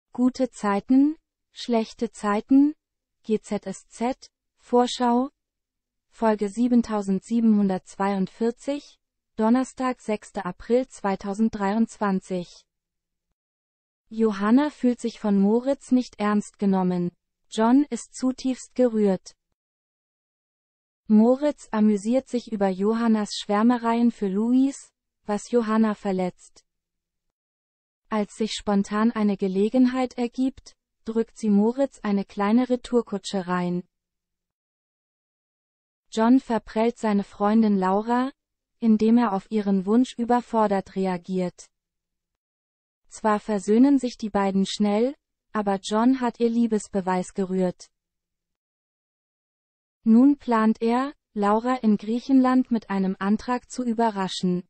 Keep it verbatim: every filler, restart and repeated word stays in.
Gute Zeiten, schlechte Zeiten, G Z S Z, Vorschau, Folge siebentausendsiebenhundertzweiundvierzig, Donnerstag, sechster April zweitausenddreiundzwanzig. Johanna fühlt sich von Moritz nicht ernst genommen. John ist zutiefst gerührt. Moritz amüsiert sich über Johannas Schwärmereien für Louise, was Johanna verletzt. Als sich spontan eine Gelegenheit ergibt, drückt sie Moritz eine kleine Retourkutsche rein. John verprellt seine Freundin Laura, indem er auf ihren Wunsch überfordert reagiert. Zwar versöhnen sich die beiden schnell, aber John hat ihr Liebesbeweis gerührt. Nun plant er, Laura in Griechenland mit einem Antrag zu überraschen.